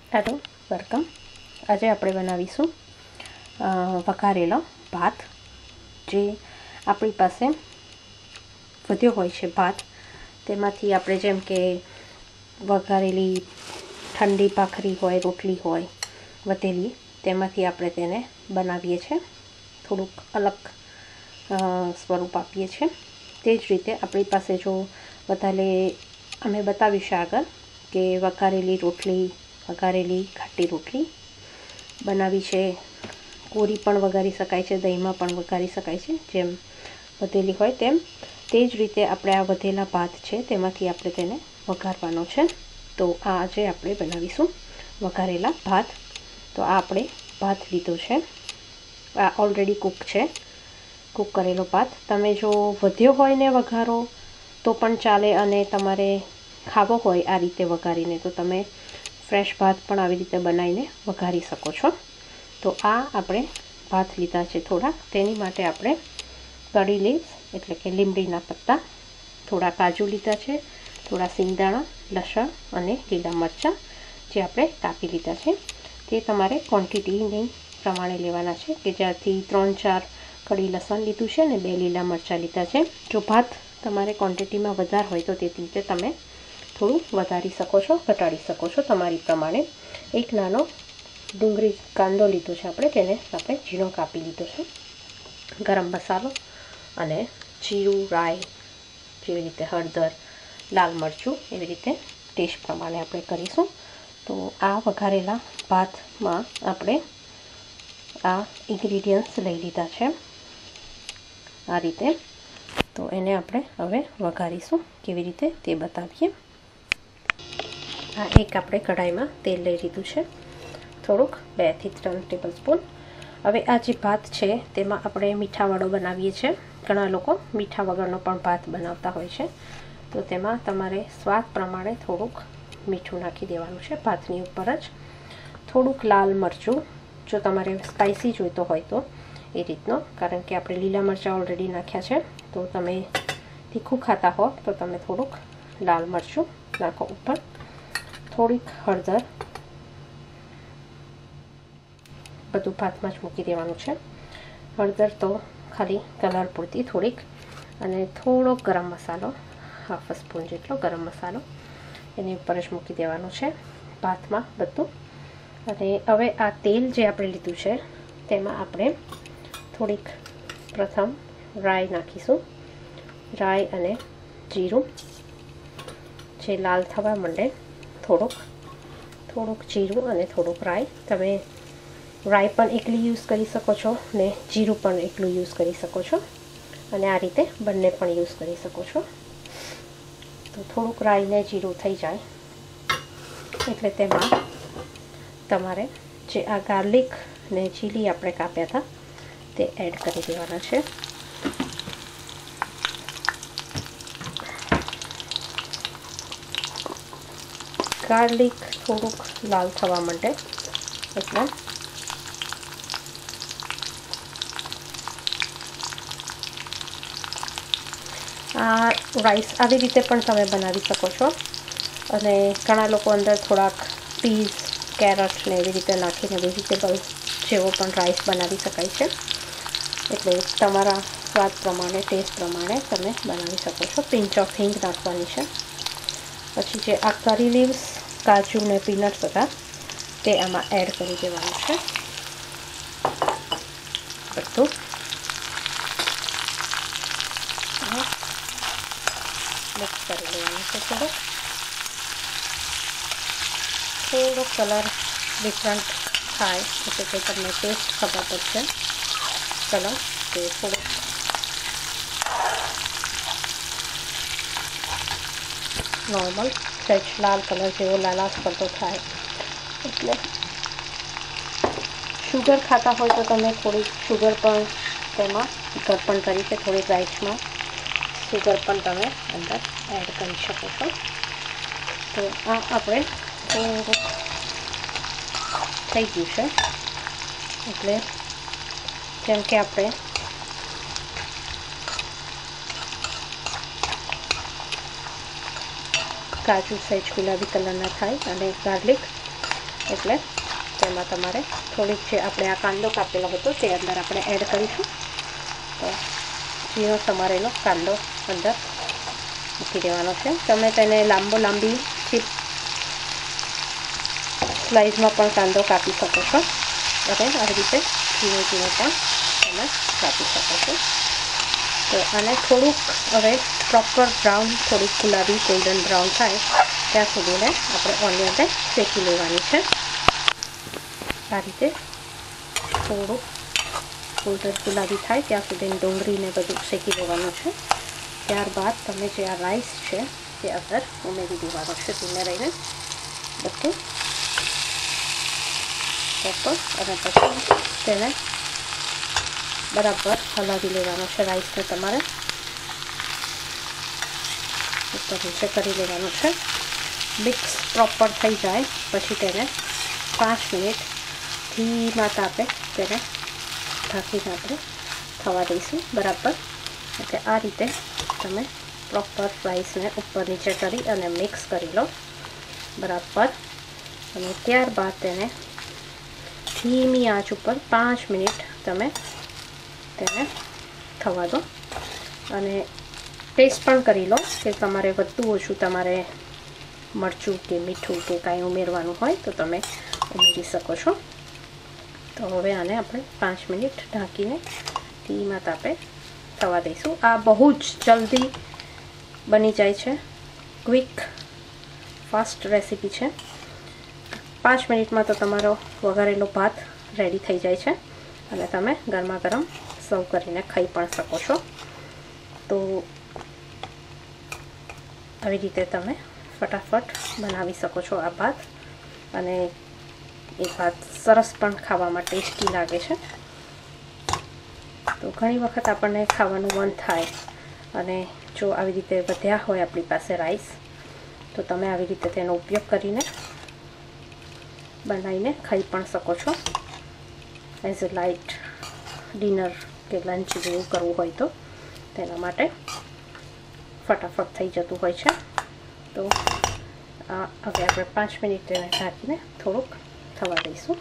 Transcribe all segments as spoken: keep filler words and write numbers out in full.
Hello welcome. આજે આપણે બનાવીશું વઘારેલો ભાત। જે આપણી પાસે વધ્યો હોય છે ભાત, તેમાંથી આપણે જેમ કે વઘારેલી ઠંડી ભાખરી હોય, રોટલી હોય વધેલી, તેમાંથી આપણે તેને બનાવીએ છીએ, થોડુંક અલગ સ્વરૂપ આપીએ છીએ। તે જ રીતે આપણી પાસે જો વધારે અમે બતાવીશું આગળ કે વઘારેલી રોટલી, વઘારેલી ખાટી રોટલી બનાવી છે, કોરી પણ વઘારી શકાય છે, દહીંમાં પણ વઘારી શકાય છે, જેમ વધેલી હોય તેમ। તે જ રીતે આપણે આ વધેલા ભાત છે તેમાંથી આપણે તેને વઘારવાનો છે। તો આ આજે આપણે બનાવીશું વઘારેલા ભાત। તો આ આપણે ભાત લીધો છે, આ ઓલરેડી કૂક છે, કૂક કરેલો ભાત। તમે જો વધ્યો હોય ને વઘારો તો પણ ચાલે, અને તમારે ખાવો હોય આ રીતે વઘારીને તો તમે ફ્રેશ ભાત પણ આવી રીતે બનાવીને વઘારી શકો છો। તો આ આપણે ભાત લીધા છે થોડા, તેની માટે આપણે કઢી લીવ્સ એટલે કે લીમડીના પત્તા, થોડા કાજુ લીધા છે, થોડા સિંગદાણા, લસણ અને લીલા મરચાં જે આપણે કાપી લીધા છે। તે તમારે ક્વોન્ટિટીની પ્રમાણે લેવાના છે, કે જ્યાંથી ત્રણ ચાર કળી લસણ લીધું છે ને બે લીલા મરચાં લીધા છે। જો ભાત તમારે ક્વોન્ટિટીમાં વધારે હોય તો તે રીતે તમે થોડું વધારી શકો છો, ઘટાડી શકો છો તમારી પ્રમાણે। એક નાનો ડુંગળી કાંદો લીધો છે આપણે, તેને આપણે ઝીણો કાપી લીધો છે। ગરમ મસાલો અને જીરું, રાઈ, જેવી રીતે હળદર, લાલ મરચું, એવી રીતે ટેસ્ટ પ્રમાણે આપણે કરીશું। તો આ વઘારેલા ભાતમાં આપણે આ ઇન્ગ્રીડિયન્ટ્સ લઈ લીધા છે આ રીતે। તો એને આપણે હવે વઘારીશું, કેવી રીતે તે બતાવીએ। આ એક આપણે કઢાઈમાં તેલ લઈ લીધું છે, થોડુંક બે થી ત્રણ ટેબલ સ્પૂન। હવે આ જે ભાત છે તેમાં આપણે મીઠાવાળો બનાવીએ છીએ, ઘણા લોકો મીઠા વગરનો પણ ભાત બનાવતા હોય છે। તો તેમાં તમારે સ્વાદ પ્રમાણે થોડુંક મીઠું નાખી દેવાનું છે ભાતની ઉપર જ, થોડુંક લાલ મરચું, જો તમારે સ્પાઇસી જોઈતો હોય તો એ રીતનો, કારણ કે આપણે લીલા મરચાં ઓલરેડી નાખ્યા છે। તો તમે તીખું ખાતા હો તો તમે થોડુંક લાલ મરચું નાખો ઉપર, થોડીક હળદર, બધું ભાતમાં જ મૂકી દેવાનું છે। હળદર તો ખાલી કલર પૂરતી થોડીક, અને થોડો ગરમ મસાલો, હાફ સ્પૂન જેટલો ગરમ મસાલો એની ઉપર જ મૂકી દેવાનો છે ભાતમાં બધું। અને હવે આ તેલ જે આપણે લીધું છે તેમાં આપણે થોડીક પ્રથમ રાઈ નાખીશું, રાઈ અને જીરું જે લાલ થવા માંડે, થોડુંક થોડુંક જીરું અને થોડુંક રાઈ, તમે રાઈ પણ એકલી યુઝ કરી શકો છો ને જીરું પણ એકલું યુઝ કરી શકો છો, અને આ રીતે બંને પણ યુઝ કરી શકો છો। તો થોડુંક રાઈ ને જીરું થઈ જાય એટલે તેમાં તમારે જે આ ગાર્લિક ને ચીલી આપણે કાપ્યા હતા તે એડ કરી દેવાના છે। ગાર્લિક થોડુંક લાલ થવા માંડે એટલે આ રાઈસ આવી રીતે પણ તમે બનાવી શકો છો, અને ઘણા લોકો અંદર થોડાક પીઝ, કેરટ ને એવી રીતે નાખીને વેજીટેબલ જેવો પણ રાઈસ બનાવી શકાય છે। એટલે તમારા સ્વાદ પ્રમાણે, ટેસ્ટ પ્રમાણે તમે બનાવી શકો છો। પિંચ ઓફ હિંગ નાખવાની છે, પછી જે આ કરી લીવ્સ, કાજુ ને પીનટ્સ હતા તે આમાં એડ કરી દેવાનું છે બધું। મિક્સ કરી લેવાનું છે થોડુંક, થોડો કલર ડિફરન્ટ થાય એટલે કે તમને ટેસ્ટ ખબર પડશે કલર, તે થોડુંક નોર્મલ સહેજ લાલ કલર જેવો લાલાશ પડતો થાય એટલે। શુગર ખાતા હોય તો તમે થોડીક શુગર પણ તેમાં ગરપણ તરીકે થોડીક રાઈસમાં શુગર પણ તમે અંદર એડ કરી શકો છો। તો આ આપણે થોડુંક થઈ ગયું છે, એટલે જેમ કે આપણે કાજુ સહેજ ગુલાબી કલરના થાય અને ગાર્લિક એટલે તેમાં તમારે થોડીક જે આપણે આ કાંદો કાપેલો હતો તે અંદર આપણે એડ કરીશું. તો ઝીણો સમારેલો કાંદો અંદર મૂકી દેવાનો છે. તમે તેને લાંબો લાંબી ચીપ સ્લાઇસમાં પણ કાંદો કાપી શકો છો અને આવી રીતે ઝીણો ઝીણો પણ તમે કાપી શકો છો. તો આને થોડુંક હવે પ્રોપર બ્રાઉન, થોડીક ગુલાબી ગોલ્ડન બ્રાઉન થાય ત્યાં સુધીને આપણે ઓનિયનને શેકી લેવાની છે. આ રીતે થોડુંક ગોલ્ડન ગુલાબી થાય ત્યાં સુધી ડુંગળીને બધું શેકી લેવાનું છે. ત્યારબાદ તમે જે આ રાઈસ છે તે અંદર ઉમેરી દેવાનો છે ધીમે રહીને બધું પ્રોપર, અને પછી તેને બરાબર હલાવી લેવાનો છે. રાઈસને તમારે ઉપર નીચે કરી લેવાનું છે. મિક્સ પ્રોપર થઈ જાય પછી તેને પાંચ મિનિટ ધીમા તાપે તેને ઢાંકીને આપણે થવા દઈશું બરાબર. એટલે આ રીતે તમે પ્રોપર રાઈસને ઉપર નીચે કરી અને મિક્સ કરી લો બરાબર. અને ત્યારબાદ તેને ધીમી આંચ ઉપર પાંચ મિનિટ તમે તેને થવા દો અને ટેસ્ટ પણ કરી લો કે તમારે વધુ ઓછું તમારે મરચું કે મીઠું કે કાંઈ ઉમેરવાનું હોય તો તમે ઉમેરી શકો છો. તો હવે આને આપણે પાંચ મિનિટ ઢાંકીને ધીમા તાપે થવા દઈશું. આ બહુ જ જલ્દી બની જાય છે, ક્વિક ફાસ્ટ રેસીપી છે. પાંચ મિનિટમાં તો તમારો વઘારેલો ભાત રેડી થઈ જાય છે અને તમે ગરમા ગરમ સર્વ કરીને ખાઈ પણ શકો છો. તો આવી રીતે તમે ફટાફટ બનાવી શકો છો આ ભાત, અને એ ભાત સરસ પણ ખાવામાં ટેસ્ટી લાગે છે. તો ઘણી વખત આપણને ખાવાનું મન થાય અને જો આવી રીતે વધ્યા હોય આપણી પાસે રાઈસ તો તમે આવી રીતે તેનો ઉપયોગ કરીને બનાવીને ખાઈ પણ શકો છો. એઝ અ લાઇટ ડિનર કે લંચ જેવું કરવું હોય તો તેના માટે ફટાફટ થઈ જતું હોય છે. તો આ હવે આપણે પાંચ મિનિટ તેને ઢાંકીને થોડુંક થવા દઈશું.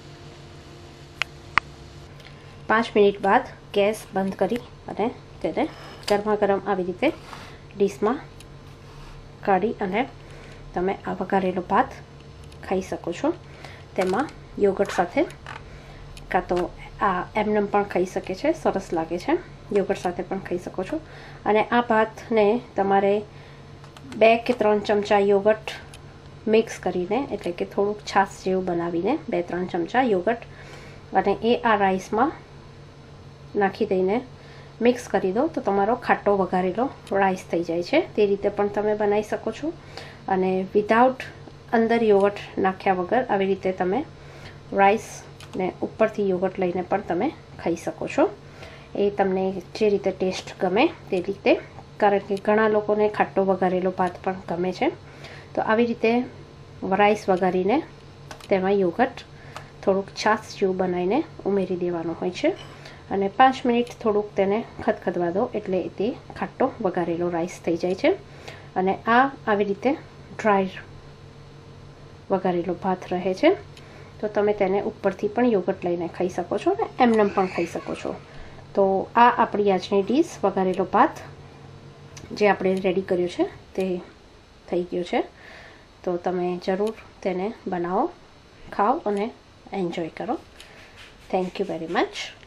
પાંચ મિનિટ બાદ ગેસ બંધ કરી અને તેને ગરમા ગરમ આવી રીતે ડીશમાં કાઢી અને તમે આ વઘારેલો ભાત ખાઈ શકો છો. તેમાં યોગર્ટ સાથે, કાં તો આ એમનેમ પણ ખાઈ શકે છે, સરસ લાગે છે. યોગર્ટ સાથે પણ ખાઈ શકો છો. અને આ ભાતને તમારે બે કે ત્રણ ચમચા યોગર્ટ મિક્સ કરીને, એટલે કે થોડુંક છાશ જેવું બનાવીને બે ત્રણ ચમચા યોગર્ટ અને એ આ રાઈસમાં નાખી દઈને મિક્સ કરી દો તો તમારો ખાટો વઘારેલો રાઈસ થઈ જાય છે. તે રીતે પણ તમે બનાવી શકો છો. અને વિધાઉટ અંદર યોગર્ટ નાખ્યા વગર આવી રીતે તમે રાઈસને ઉપરથી યોગર્ટ લઈને પણ તમે ખાઈ શકો છો. એ તમને જે રીતે ટેસ્ટ ગમે તે રીતે, કારણ કે ઘણા લોકોને ખાટો વઘારેલો ભાત પણ ગમે છે. તો આવી રીતે રાઈસ વઘારીને તેમાં યોગર્ટ થોડુંક છાશ જેવું બનાવીને ઉમેરી દેવાનું હોય છે અને પાંચ મિનિટ થોડુંક તેને ખદખદવા દો એટલે તે ખાટો વઘારેલો રાઈસ થઈ જાય છે. અને આ આવી રીતે ડ્રાય વઘારેલો ભાત રહે છે. તો તમે તેને ઉપરથી પણ યોગર્ટ લઈને ખાઈ શકો છો અને એમનેમ પણ ખાઈ શકો છો. તો આ આપણી આજની ડીશ વઘારેલો ભાત જે આપણે રેડી કર્યો છે તે થઈ ગયો છે. તો તમે જરૂર તેને બનાવો, ખાઓ અને એન્જોય કરો. Thank you very much.